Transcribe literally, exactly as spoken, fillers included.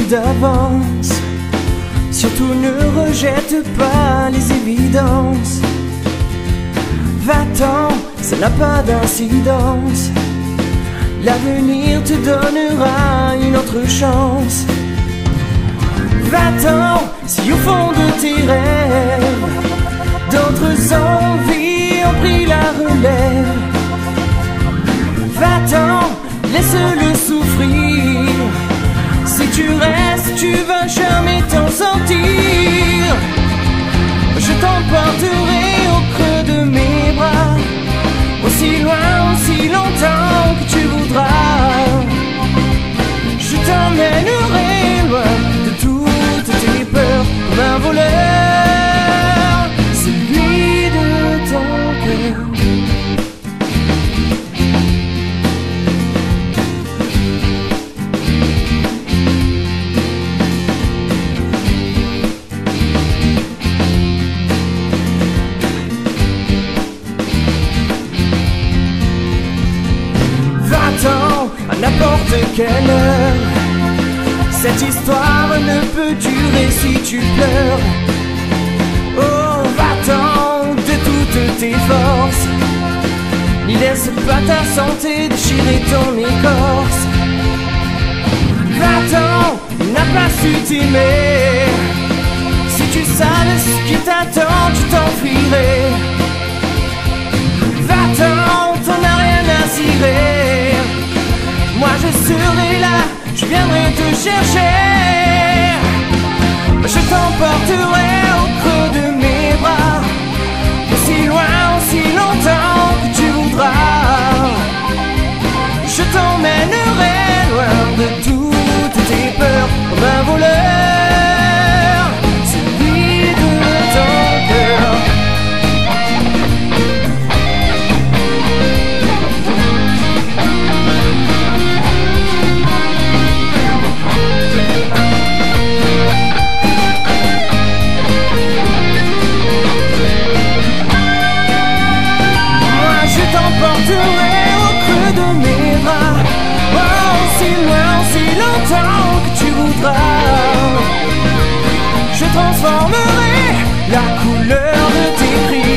d'avance. Surtout ne rejette pas les évidences. Va-t'en, ça n'a pas d'incidence. L'avenir te donnera une autre chance. Va-t'en, si au fond de tes rêves d'autres envies ont pris la relève. Va-t'en, laisse-le souffrir. Si tu restes, tu vas jamais t'en sortir. Je t'emporterai au creux de mes bras, aussi loin, aussi longtemps que tu voudras. Je t'emmènerai loin de toutes tes peurs, comme un voleur, celui de ton cœur. À n'importe quelle heure, cette histoire ne peut durer si tu pleures. Oh, va-t'en de toutes tes forces, n'y laisse pas ta santé déchirer ton écorce. Va-t'en, il n'a pas su t'aimer. Si tu savais ce qui t'attend, tu t'enfuirais. Va-t'en, t'en as rien à cirer. Moi je serai là, je viendrai te chercher. Je t'emporterai au creux de mes bras, aussi loin, aussi longtemps que tu voudras. Je t'emmènerai loin de toutes tes peurs, comme un voleur, celui de ton cœur. T'emporterai au creux de mes bras, oh, aussi loin, aussi longtemps que tu voudras. Je transformerai la couleur de tes cris